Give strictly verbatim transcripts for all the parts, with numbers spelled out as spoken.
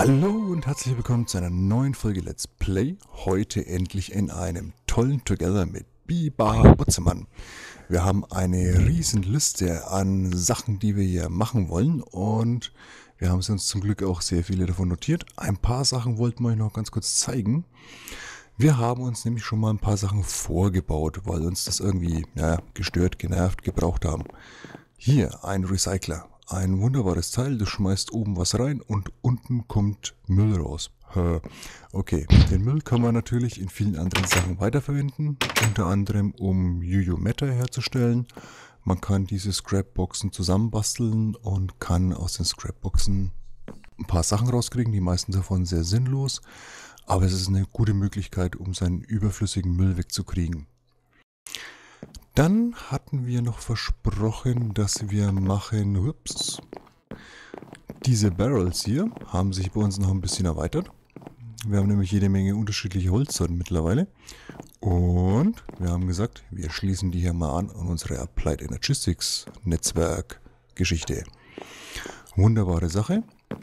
Hallo und herzlich willkommen zu einer neuen Folge Let's Play. Heute endlich in einem tollen Together mit Biber Butzemann. Wir haben eine riesen Liste an Sachen, die wir hier machen wollen, und wir haben uns zum Glück auch sehr viele davon notiert. Ein paar Sachen wollten wir euch noch ganz kurz zeigen. Wir haben uns nämlich schon mal ein paar Sachen vorgebaut, weil uns das irgendwie ja, gestört, genervt, gebraucht haben. Hier ein Recycler. Ein wunderbares Teil, du schmeißt oben was rein und unten kommt Müll raus. Okay, den Müll kann man natürlich in vielen anderen Sachen weiterverwenden, unter anderem um Yu-Yu Matter herzustellen. Man kann diese Scrapboxen zusammenbasteln und kann aus den Scrapboxen ein paar Sachen rauskriegen, die meisten davon sehr sinnlos, aber es ist eine gute Möglichkeit, um seinen überflüssigen Müll wegzukriegen. Dann hatten wir noch versprochen, dass wir machen, ups, diese Barrels hier haben sich bei uns noch ein bisschen erweitert. Wir haben nämlich jede Menge unterschiedliche Holzsorten mittlerweile. Und wir haben gesagt, wir schließen die hier mal an an unsere Applied Energistics Netzwerk Geschichte. Wunderbare Sache.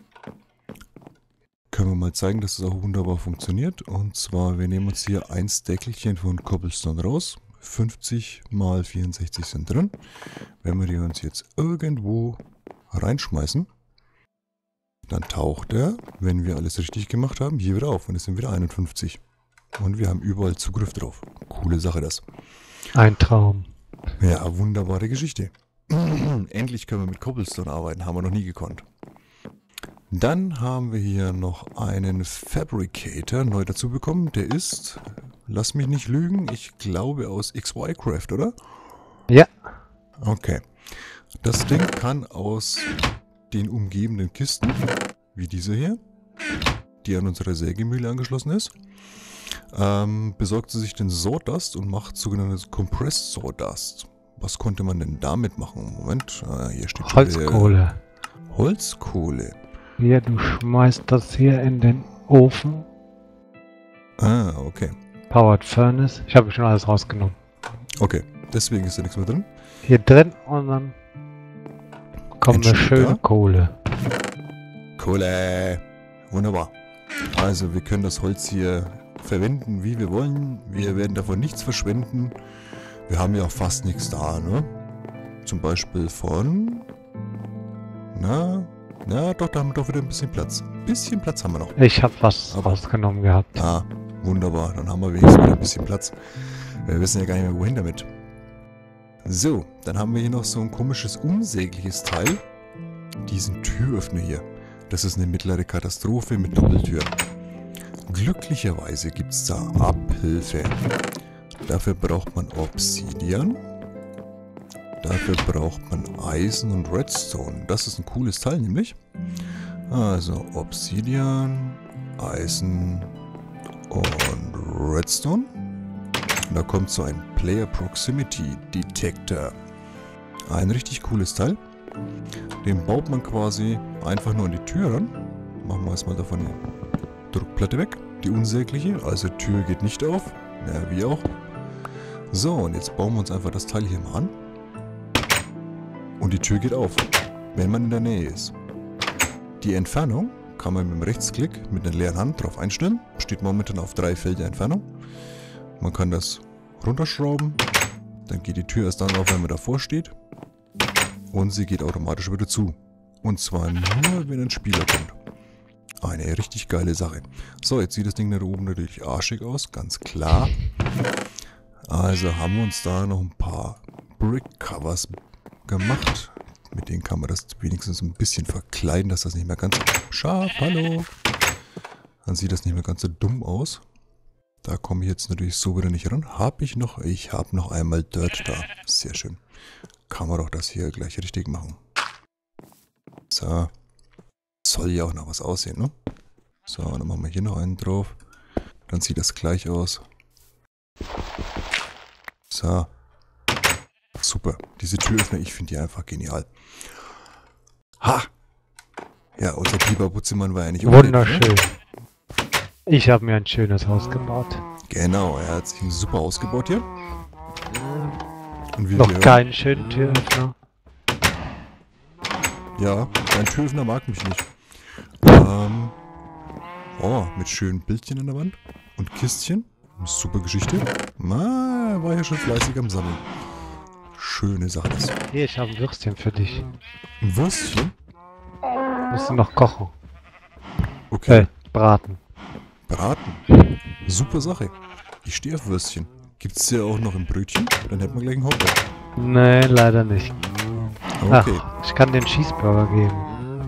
Können wir mal zeigen, dass es auch wunderbar funktioniert. Und zwar, wir nehmen uns hier ein Stackelchen von Cobblestone raus. fünfzig mal vierundsechzig sind drin. Wenn wir die uns jetzt irgendwo reinschmeißen, dann taucht er, wenn wir alles richtig gemacht haben, hier wieder auf. Und es sind wieder einundfünfzig. Und wir haben überall Zugriff drauf. Coole Sache das. Ein Traum. Ja, wunderbare Geschichte. Endlich können wir mit Cobblestone arbeiten. Haben wir noch nie gekonnt. Dann haben wir hier noch einen Fabricator neu dazu bekommen. Der ist, lass mich nicht lügen, ich glaube aus X Y Craft, oder? Ja. Okay. Das Ding kann aus den umgebenden Kisten, wie diese hier, die an unsere Sägemühle angeschlossen ist, ähm, besorgt sie sich den Sawdust und macht sogenanntes Compressed Sawdust. Was konnte man denn damit machen? Moment, ah, hier steht schon Holzkohle. Der Holzkohle. Ja, du schmeißt das hier in den Ofen. Ah, okay. Powered Furnace. Ich habe schon alles rausgenommen. Okay, deswegen ist da nichts mehr drin. Hier drin und dann kommt eine schöne Kohle. Kohle. Wunderbar. Also wir können das Holz hier verwenden, wie wir wollen. Wir werden davon nichts verschwenden. Wir haben ja auch fast nichts da, ne? Zum Beispiel von... Na... Na, doch, da haben wir doch wieder ein bisschen Platz. Ein bisschen Platz haben wir noch. Ich habe was Aber, rausgenommen gehabt. Ah, wunderbar. Dann haben wir wenigstens wieder ein bisschen Platz. Wir wissen ja gar nicht mehr, wohin damit. So, dann haben wir hier noch so ein komisches, unsägliches Teil. Diesen Türöffner hier. Das ist eine mittlere Katastrophe mit Doppeltür. Glücklicherweise gibt es da Abhilfe. Dafür braucht man Obsidian. Dafür braucht man Eisen und Redstone. Das ist ein cooles Teil nämlich. Also Obsidian, Eisen und Redstone. Und da kommt so ein Player Proximity Detector. Ein richtig cooles Teil. Den baut man quasi einfach nur an die Tür ran. Machen wir erstmal davon die Druckplatte weg. Die unsägliche. Also Tür geht nicht auf. Ja, wie auch. So, und jetzt bauen wir uns einfach das Teil hier mal an. Und die Tür geht auf, wenn man in der Nähe ist. Die Entfernung kann man mit dem Rechtsklick mit einer leeren Hand drauf einstellen. Steht momentan auf drei Felder Entfernung. Man kann das runterschrauben. Dann geht die Tür erst dann auf, wenn man davor steht. Und sie geht automatisch wieder zu. Und zwar nur, wenn ein Spieler kommt. Eine richtig geile Sache. So, jetzt sieht das Ding da oben natürlich arschig aus, ganz klar. Also haben wir uns da noch ein paar Brick Covers gemacht. Mit denen kann man das wenigstens ein bisschen verkleiden, dass das nicht mehr ganz scharf, hallo. Dann sieht das nicht mehr ganz so dumm aus. Da komme ich jetzt natürlich so wieder nicht ran. Habe ich noch? Ich habe noch einmal Dirt da. Sehr schön. Kann man doch das hier gleich richtig machen. So. Soll ja auch noch was aussehen, ne? So, dann machen wir hier noch einen drauf. Dann sieht das gleich aus. So. Super. Diese Türöffner, ich finde die einfach genial. Ha! Ja, unser Biber Butzemann war ja nicht wunderschön. Ne? Ich habe mir ein schönes Haus gebaut. Genau, er hat sich super ausgebaut hier. Und wie Noch wir keinen schönen Türöffner. Ja, dein Türöffner mag mich nicht. Ähm, Oh, mit schönen Bildchen an der Wand. Und Kistchen. Super Geschichte. Na, er war ja schon fleißig am Sammeln. Schöne Sache das. Hier, ich habe ein Würstchen für dich. Ein Würstchen? Musst du noch kochen. Okay. Äh, braten. Braten. Super Sache. Ich stehe auf Würstchen. Gibt's ja auch noch ein Brötchen? Dann hätten wir gleich einen Hotdog. Nee, leider nicht. Okay. Ach, ich kann den Cheeseburger geben.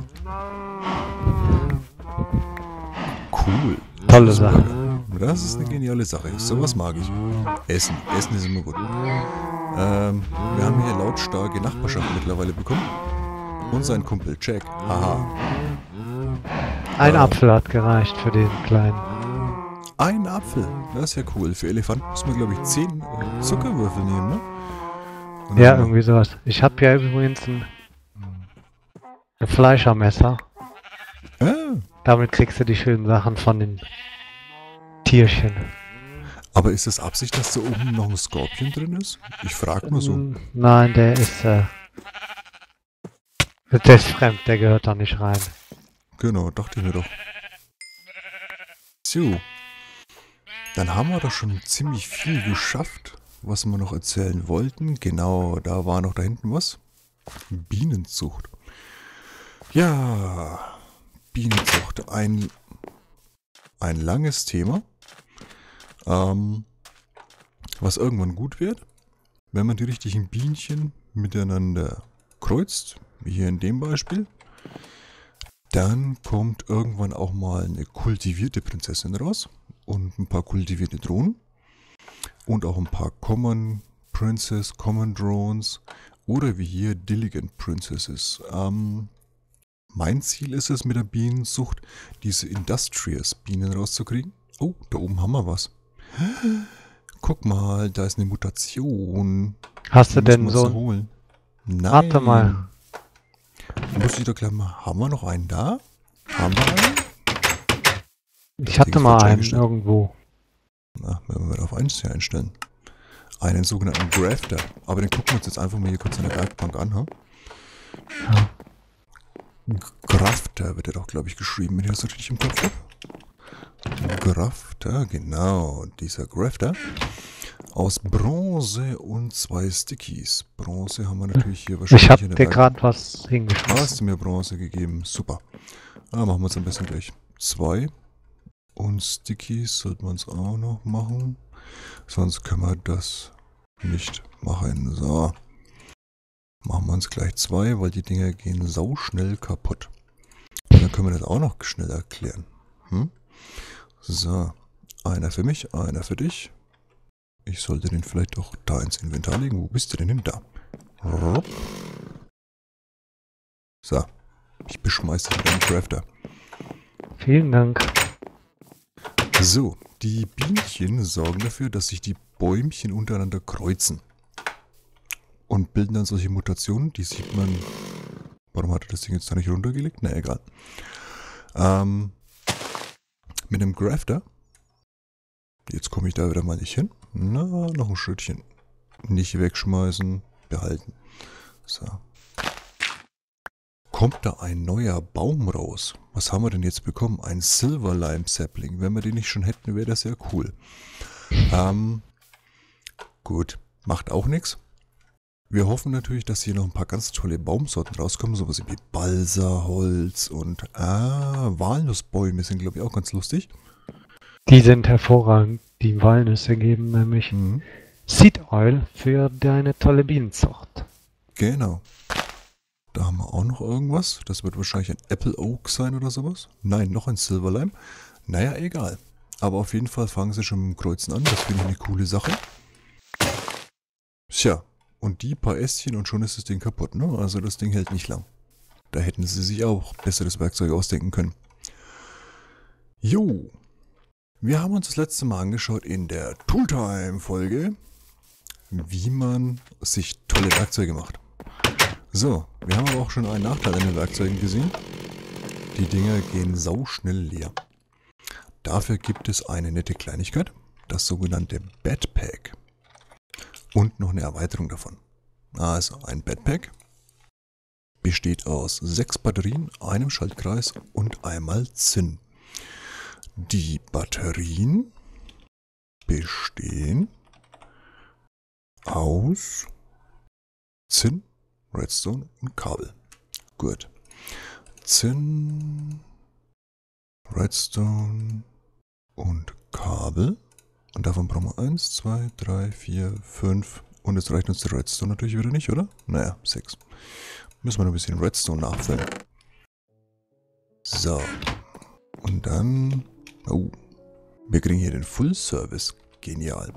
Cool. Tolle Sache. Das ist eine geniale Sache. Sowas mag ich. Essen. Essen ist immer gut. Ähm, wir haben hier lautstarke Nachbarschaft mittlerweile bekommen. Und sein Kumpel Jack. Haha. Ein äh, Apfel hat gereicht für den Kleinen. Ein Apfel. Das ist ja cool. Für Elefanten müssen wir, glaube ich, zehn äh, Zuckerwürfel nehmen, ne? Und Ja, dann- irgendwie sowas. Ich habe ja übrigens ein, ein Fleischermesser. Ah, Damit kriegst du die schönen Sachen von den Tierchen. aber ist das Absicht, dass da oben noch ein Skorpion drin ist? Ich frage nur so. Mm, Nein, der ist, äh, der ist fremd, der gehört da nicht rein. Genau, dachte ich mir doch. So. Dann haben wir doch schon ziemlich viel geschafft, was wir noch erzählen wollten. Genau, da war noch da hinten was. Bienenzucht. Ja, Bienenzucht. Ein, ein langes Thema, ähm, was irgendwann gut wird, wenn man die richtigen Bienchen miteinander kreuzt, wie hier in dem Beispiel. Dann kommt irgendwann auch mal eine kultivierte Prinzessin raus und ein paar kultivierte Drohnen und auch ein paar Common Princess, Common Drones oder wie hier Diligent Princesses. Ähm, mein Ziel ist es mit der Bienenzucht, diese Industrious Bienen rauszukriegen. Oh, da oben haben wir was. Guck mal, da ist eine Mutation. Hast du Die denn müssen wir so uns ein... holen. Nein. Warte mal. Muss ich doch gleich mal. Haben wir noch einen da? Haben wir einen? Ich Das Ding hatte ist mal falsch einen eingestellt. irgendwo. Na, wenn wir auf eins hier einstellen. Einen sogenannten Grafter. Aber den gucken wir uns jetzt einfach mal hier kurz an der Werkbank an. Ha? Ja. Grafter wird er doch, glaube ich, geschrieben, wenn ich das richtig im Kopf habe. Grafter, genau. Dieser Grafter. Aus Bronze und zwei Stickies. Bronze haben wir natürlich hier wahrscheinlich Ich hab in der dir Werkbank. gerade was Ah, hingeschmissen. hast du mir Bronze gegeben. Super. Ah, machen wir uns am besten gleich. Zwei. Und Stickies sollten wir uns auch noch machen. Sonst können wir das nicht machen. So. Machen wir uns gleich zwei, weil die Dinger gehen sauschnell kaputt. Und dann können wir das auch noch schnell erklären. Hm? So. Einer für mich, einer für dich. Ich sollte den vielleicht auch da ins Inventar legen. Wo bist du denn hin? Da. So. Ich beschmeiß dich mit einem Crafter. Vielen Dank. So, die Bienchen sorgen dafür, dass sich die Bäumchen untereinander kreuzen. Und bilden dann solche Mutationen, die sieht man... Warum hat er das Ding jetzt da nicht runtergelegt? Na, egal. Ähm, mit einem Grafter. Jetzt komme ich da wieder mal nicht hin. Na, noch ein Schrittchen. Nicht wegschmeißen, behalten. So. Kommt da ein neuer Baum raus? Was haben wir denn jetzt bekommen? Ein Silver Lime Sapling. Wenn wir den nicht schon hätten, wäre das ja cool. Ähm, gut, macht auch nichts. Wir hoffen natürlich, dass hier noch ein paar ganz tolle Baumsorten rauskommen. Sowas wie Balsaholz und ah, Walnussbäume sind, glaube ich, auch ganz lustig. Die sind hervorragend. Die Walnüsse geben nämlich Mhm. Seed Oil für deine tolle Bienenzucht. Genau. Da haben wir auch noch irgendwas. Das wird wahrscheinlich ein Apple Oak sein oder sowas. Nein, noch ein Silver Lime. Naja, egal. Aber auf jeden Fall fangen sie schon mit dem Kreuzen an. Das finde ich eine coole Sache. Tja, und die paar Ästchen und schon ist das Ding kaputt, ne? Also das Ding hält nicht lang. Da hätten sie sich auch besseres Werkzeug ausdenken können. Jo. Wir haben uns das letzte Mal angeschaut in der Tooltime-Folge, wie man sich tolle Werkzeuge macht. So, wir haben aber auch schon einen Nachteil an den Werkzeugen gesehen. Die Dinger gehen sauschnell leer. Dafür gibt es eine nette Kleinigkeit, das sogenannte Backpack. Und noch eine Erweiterung davon. Also ein Backpack besteht aus sechs Batterien, einem Schaltkreis und einmal Zinn. Die Batterien bestehen aus Zinn, Redstone und Kabel. Gut. Zinn, Redstone und Kabel. Und davon brauchen wir eins, zwei, drei, vier, fünf. Und jetzt reicht uns der Redstone natürlich wieder nicht, oder? Naja, sechs. Müssen wir noch ein bisschen Redstone nachfüllen. So. Und dann... Oh. Wir kriegen hier den Full Service. Genial.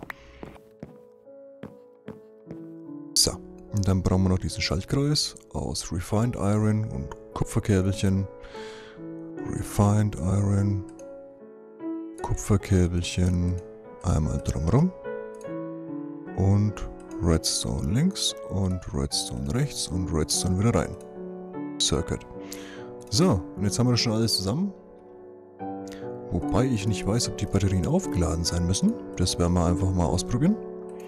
So. Und dann brauchen wir noch diesen Schaltkreis aus Refined Iron und Kupferkäbelchen. Refined Iron. Kupferkäbelchen. Einmal drumherum. Und Redstone links und Redstone rechts und Redstone wieder rein. Circuit. So, und jetzt haben wir das schon alles zusammen. Wobei ich nicht weiß, ob die Batterien aufgeladen sein müssen. Das werden wir einfach mal ausprobieren.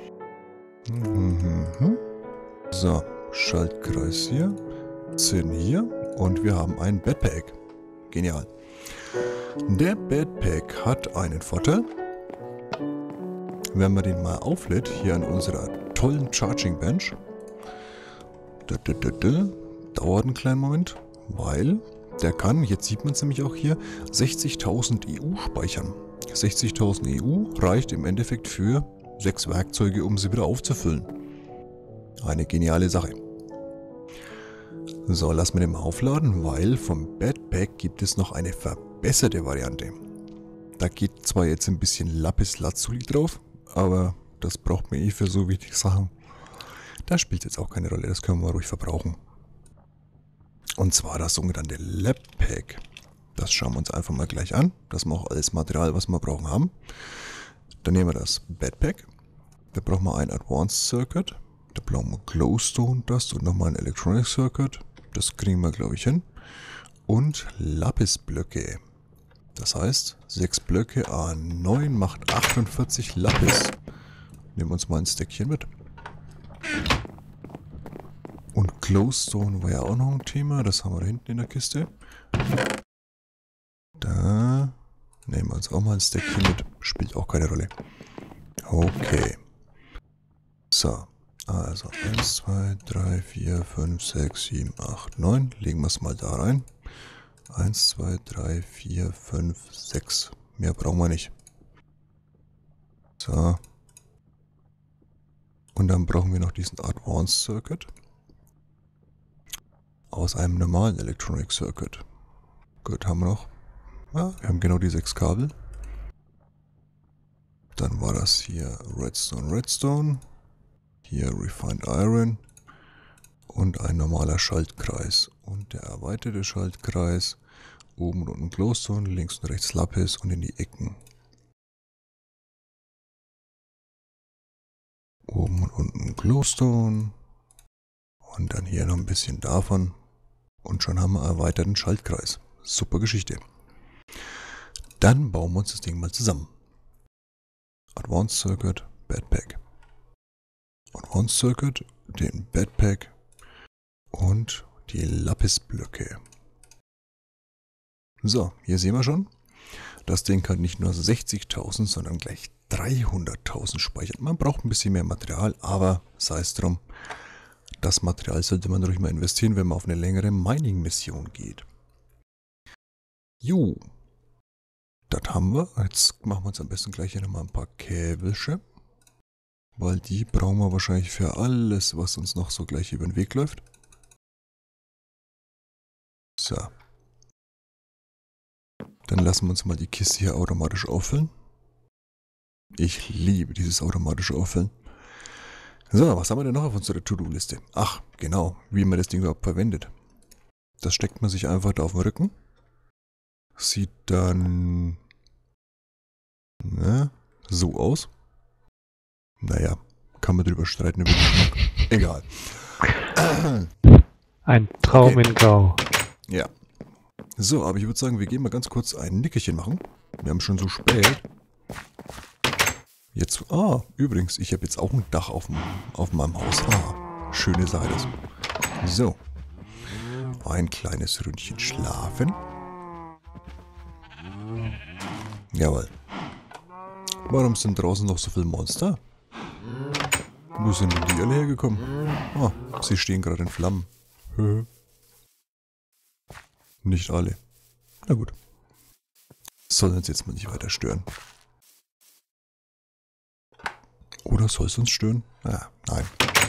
Mhm. So, Schaltkreis hier, Zinn hier und wir haben ein Bedpack. Genial. Der Bedpack hat einen Vorteil. Wenn man den mal auflädt, hier an unserer tollen Charging Bench, da, da, da, da, dauert einen kleinen Moment, weil der kann, jetzt sieht man es nämlich auch hier, sechzigtausend E U speichern. sechzigtausend E U reicht im Endeffekt für sechs Werkzeuge, um sie wieder aufzufüllen. Eine geniale Sache. So, lassen wir den mal aufladen, weil vom Bedpack gibt es noch eine verbesserte Variante. Da geht zwar jetzt ein bisschen Lapis Lazuli drauf, aber das braucht man eh für so wichtige Sachen. Da spielt jetzt auch keine Rolle, das können wir ruhig verbrauchen. Und zwar das sogenannte Labpack. Das schauen wir uns einfach mal gleich an. Das ist auch alles Material, was wir brauchen haben. Dann nehmen wir das Bedpack. Da brauchen wir ein Advanced Circuit. Da brauchen wir Glowstone Dust und nochmal ein Electronic Circuit. Das kriegen wir, glaube ich, hin. Und Lapisblöcke. Das heißt, sechs Blöcke A neun macht achtundvierzig Lapis. Nehmen wir uns mal ein Stackchen mit. Und Glowstone war ja auch noch ein Thema. Das haben wir da hinten in der Kiste. Da nehmen wir uns auch mal ein Stackchen mit. Spielt auch keine Rolle. Okay. So. Also eins, zwei, drei, vier, fünf, sechs, sieben, acht, neun. Legen wir es mal da rein. eins, zwei, drei, vier, fünf, sechs. Mehr brauchen wir nicht. So. Und dann brauchen wir noch diesen Advanced Circuit. Aus einem normalen Electronic Circuit. Gut, haben wir noch. Ja, wir haben genau die sechs Kabel. Dann war das hier Redstone, Redstone. Hier Refined Iron. Und ein normaler Schaltkreis. Und der erweiterte Schaltkreis. Oben und unten Glowstone, links und rechts Lapis und in die Ecken. Oben und unten Glowstone. Und dann hier noch ein bisschen davon. Und schon haben wir erweiterten Schaltkreis. Super Geschichte. Dann bauen wir uns das Ding mal zusammen. Advanced Circuit, Bedpack. Advanced Circuit, den Bedpack und die Lapisblöcke. So, hier sehen wir schon. Das Ding kann nicht nur sechzigtausend, sondern gleich dreihunderttausend speichern. Man braucht ein bisschen mehr Material, aber sei es drum. Das Material sollte man ruhig mal investieren, wenn man auf eine längere Mining-Mission geht. Jo. Das haben wir. Jetzt machen wir uns am besten gleich hier nochmal ein paar Käbelchen. Weil die brauchen wir wahrscheinlich für alles, was uns noch so gleich über den Weg läuft. So. Dann lassen wir uns mal die Kiste hier automatisch auffüllen. Ich liebe dieses automatische Auffüllen. So, was haben wir denn noch auf unserer To-Do-Liste? Ach, genau, wie man das Ding überhaupt verwendet. Das steckt man sich einfach da auf den Rücken. Sieht dann ne, so aus. Naja, kann man drüber streiten über den Geschmack. Egal. Ein Traum okay. In Grau. Ja. So, aber ich würde sagen, wir gehen mal ganz kurz ein Nickerchen machen. Wir haben schon so spät. Jetzt, ah, übrigens, ich habe jetzt auch ein Dach auf, dem, auf meinem Haus. Ah, schöne Sache das. So. Ein kleines Ründchen schlafen. Jawohl. Warum sind draußen noch so viele Monster? Wo sind denn die alle hergekommen? Ah, sie stehen gerade in Flammen. Nicht alle. Na gut. Soll uns jetzt mal nicht weiter stören. Oder soll es uns stören? Ah, nein.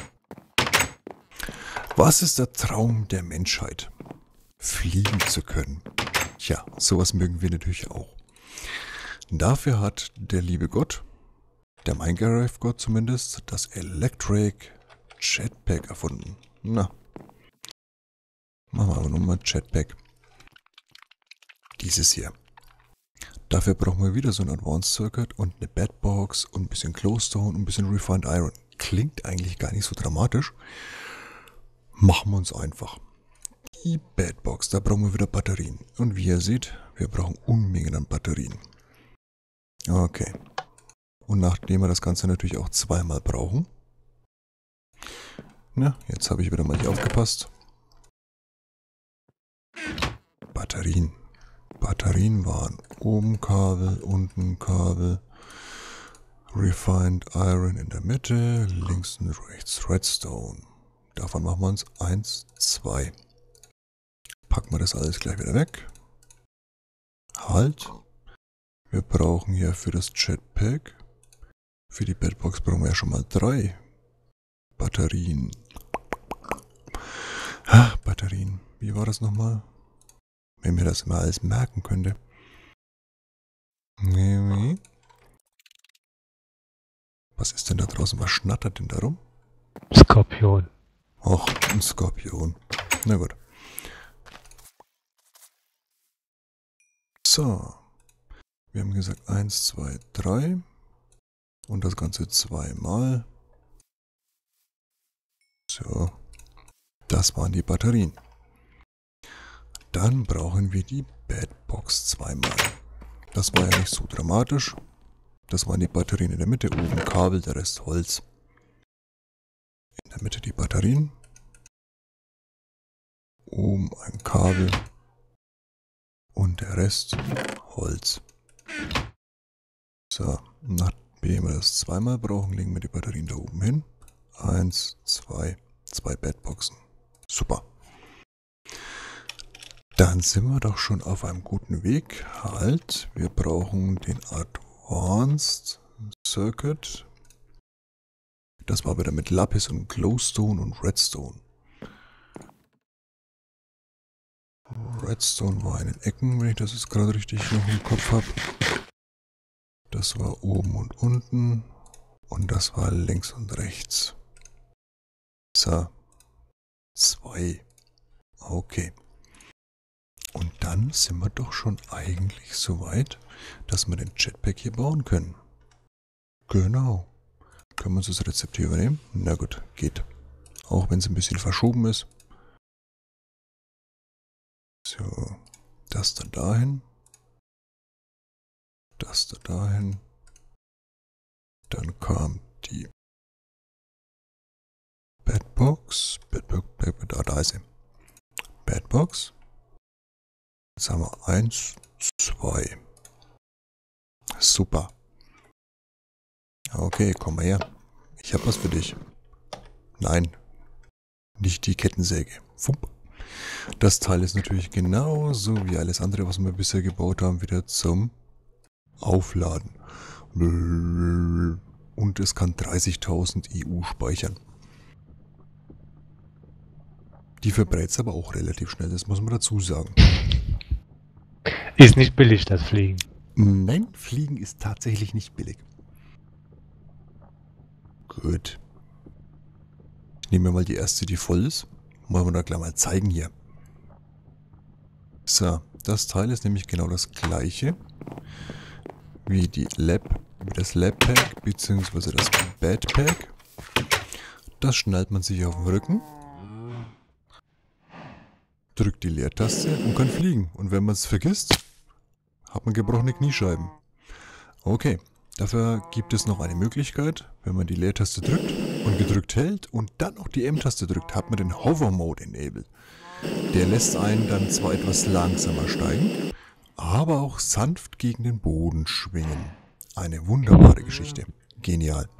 Was ist der Traum der Menschheit? Fliegen zu können. Tja, sowas mögen wir natürlich auch. Dafür hat der liebe Gott, der Minecraft-Gott zumindest, das Electric Jetpack erfunden. Na. Machen wir aber nochmal Jetpack. Dieses hier. Dafür brauchen wir wieder so ein Advanced Circuit und eine Bedbox und ein bisschen Glowstone und ein bisschen Refined Iron. Klingt eigentlich gar nicht so dramatisch. Machen wir uns einfach. Die Bedbox, da brauchen wir wieder Batterien. Und wie ihr seht, wir brauchen Unmengen an Batterien. Okay. Und nachdem wir das Ganze natürlich auch zweimal brauchen. Na, jetzt habe ich wieder mal nicht aufgepasst. Batterien. Batterien waren oben Kabel, unten Kabel. Refined Iron in der Mitte, links und rechts Redstone. Davon machen wir uns eins, zwei. Packen wir das alles gleich wieder weg. Halt. Wir brauchen hier für das Jetpack, für die Bedbox brauchen wir ja schon mal drei Batterien. Ah, Batterien. Wie war das nochmal? Wenn mir das mal alles merken könnte. Was ist denn da draußen? Was schnattert denn da rum? Skorpion. Ach, ein Skorpion. Na gut. So. Wir haben gesagt eins, zwei, drei. Und das Ganze zweimal. So. Das waren die Batterien. Dann brauchen wir die Bedbox zweimal. Das war ja nicht so dramatisch. Das waren die Batterien in der Mitte. Oben Kabel, der Rest Holz. In der Mitte die Batterien. Oben ein Kabel. Und der Rest Holz. So, nachdem wir das zweimal brauchen, legen wir die Batterien da oben hin. Eins, zwei, zwei Bedboxen. Super. Dann sind wir doch schon auf einem guten Weg. Halt, wir brauchen den Advanced Circuit. Das war wieder mit Lapis und Glowstone und Redstone. Redstone war in den Ecken, wenn ich das jetzt gerade richtig noch im Kopf habe. Das war oben und unten. Und das war links und rechts. So. Zwei. Okay. Und dann sind wir doch schon eigentlich so weit, dass wir den Jetpack hier bauen können. Genau. Können wir uns das Rezept hier übernehmen? Na gut, geht. Auch wenn es ein bisschen verschoben ist. So, das da dahin. Das da dahin. Dann kam die Bedbox. Bedbox, Bedbox, da, da ist sie. Bedbox. Jetzt haben wir eins, zwei. Super. Okay, komm mal her. Ich habe was für dich. Nein, nicht die Kettensäge. Fupp. Das Teil ist natürlich genauso wie alles andere, was wir bisher gebaut haben, wieder zum Aufladen. Und es kann dreißigtausend E U speichern. Die verbrennt es aber auch relativ schnell, das muss man dazu sagen. Ist nicht billig, das Fliegen. Nein, Fliegen ist tatsächlich nicht billig. Gut. Ich nehme mal die erste, die voll ist. Wollen wir da gleich mal zeigen hier. So, das Teil ist nämlich genau das gleiche wie die Lab, wie das Labpack bzw. das Bedpack. Das schnallt man sich auf den Rücken, drückt die Leertaste und kann fliegen. Und wenn man es vergisst, hat man gebrochene Kniescheiben. Okay, dafür gibt es noch eine Möglichkeit. Wenn man die Leertaste drückt und gedrückt hält und dann noch die M-Taste drückt, hat man den Hover Mode enabled. Der lässt einen dann zwar etwas langsamer steigen, aber auch sanft gegen den Boden schwingen. Eine wunderbare Geschichte. Genial.